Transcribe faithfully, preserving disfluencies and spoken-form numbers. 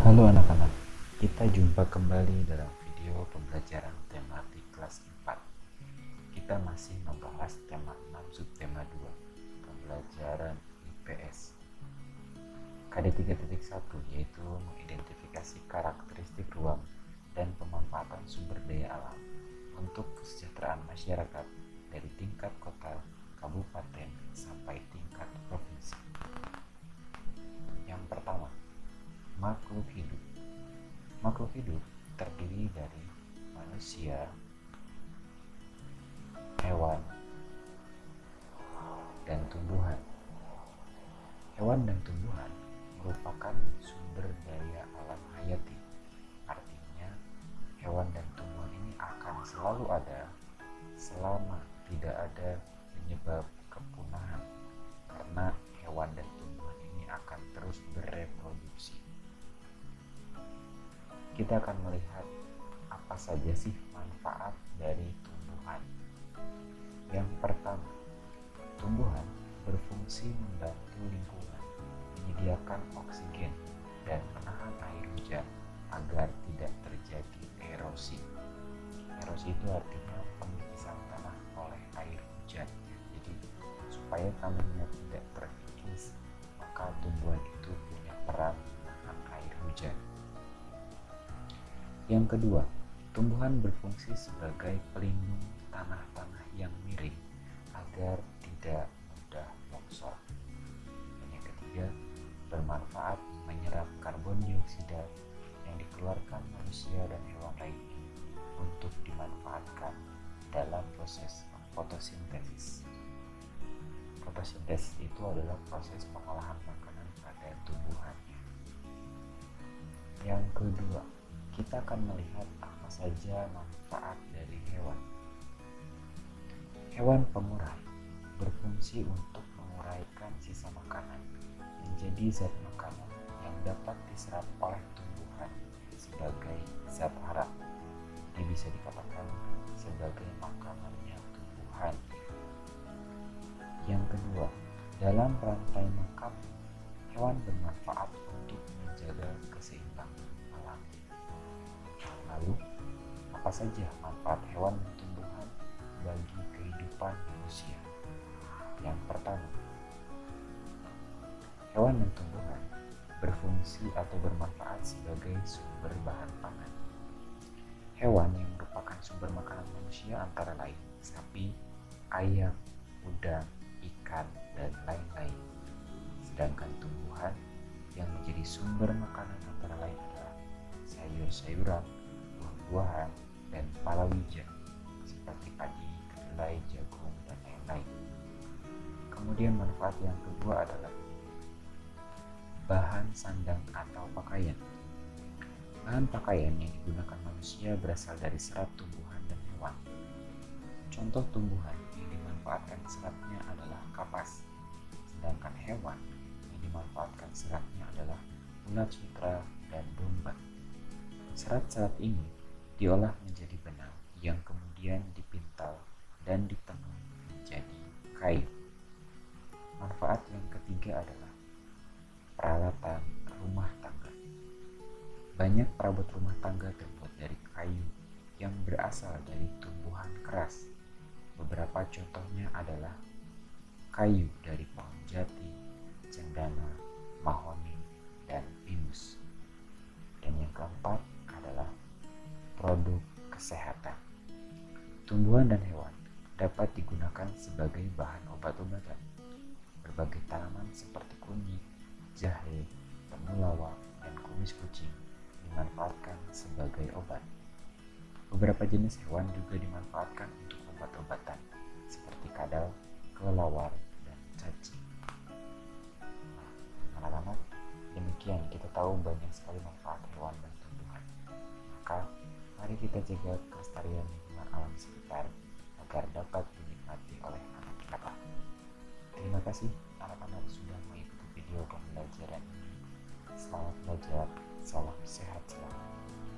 Halo anak-anak, kita jumpa kembali dalam video pembelajaran tematik kelas empat. Kita masih membahas tema enam subtema dua, pembelajaran I P S. K D tiga titik satu yaitu mengidentifikasi karakteristik ruang dan pemanfaatan sumber daya alam untuk kesejahteraan masyarakat dari tingkat kota, kabupaten, sampai tingkat provinsi. Yang pertama, makhluk hidup. Makhluk hidup terdiri dari manusia, hewan, dan tumbuhan. Hewan dan tumbuhan merupakan sumber daya alam hayati. Artinya, hewan dan tumbuhan ini akan selalu ada selama tidak ada penyebab kepunahan, karena hewan dan tumbuhan ini akan terus bereproduksi. Kita akan melihat apa saja sih manfaat dari tumbuhan. Yang pertama, tumbuhan berfungsi membantu lingkungan, menyediakan oksigen, dan menahan air hujan agar tidak terjadi erosi. Erosi itu artinya pengikisan tanah oleh air hujan. Jadi, supaya tanahnya tidak terkikis, maka tumbuhan itu punya peran menahan air hujan. Yang kedua, tumbuhan berfungsi sebagai pelindung tanah-tanah yang miring agar tidak mudah longsor. Dan yang ketiga, bermanfaat menyerap karbon dioksida yang dikeluarkan manusia dan hewan lainnya untuk dimanfaatkan dalam proses fotosintesis. Fotosintesis itu adalah proses pengolahan makanan pada tumbuhannya. Yang kedua, kita akan melihat apa saja manfaat dari hewan. Hewan pengurai berfungsi untuk menguraikan sisa makanan menjadi zat makanan yang dapat diserap oleh tumbuhan sebagai zat hara. Ini bisa dikatakan sebagai makanannya tumbuhan. Yang kedua, dalam rantai makan, hewan bermanfaat untuk menjaga keseimbangan alam. Lalu, apa saja manfaat hewan dan tumbuhan bagi kehidupan manusia? Yang pertama, hewan dan tumbuhan berfungsi atau bermanfaat sebagai sumber bahan pangan. Hewan yang merupakan sumber makanan manusia antara lain sapi, ayam, udang, ikan, dan lain-lain. Sedangkan tumbuhan yang menjadi sumber makanan antara lain adalah sayur-sayuran, buah-buahan, dan palawija seperti padi, kedelai, jagung, dan lain-lain. Kemudian manfaat yang kedua adalah bahan sandang atau pakaian. Bahan pakaian yang digunakan manusia berasal dari serat tumbuhan dan hewan. Contoh tumbuhan yang dimanfaatkan seratnya adalah kapas, sedangkan hewan yang dimanfaatkan seratnya adalah ulat sutra dan domba. Serat-serat ini diolah menjadi benang yang kemudian dipintal dan ditenun menjadi kain. Manfaat yang ketiga adalah peralatan rumah tangga. Banyak perabot rumah tangga terbuat dari kayu yang berasal dari tumbuhan keras. Beberapa contohnya adalah kayu dari pohon jati, cendana, mahoni, dan pinus. Dan yang keempat adalah produk kesehatan. Tumbuhan dan hewan dapat digunakan sebagai bahan obat-obatan. Berbagai tanaman seperti kunyit, jahe, temulawak, dan kumis kucing dimanfaatkan sebagai obat. Beberapa jenis hewan juga dimanfaatkan untuk obat-obatan seperti kadal, kelelawar, dan cacing. Nah, anak-anak, demikian kita tahu banyak sekali manfaat hewan dan tumbuhan. Maka mari kita jaga kelestarian lingkungan alam sekitar agar dapat dinikmati oleh anak kita. Terima kasih anak-anak sudah mengikuti video pembelajaran ini. Selamat belajar, salam sehat selalu.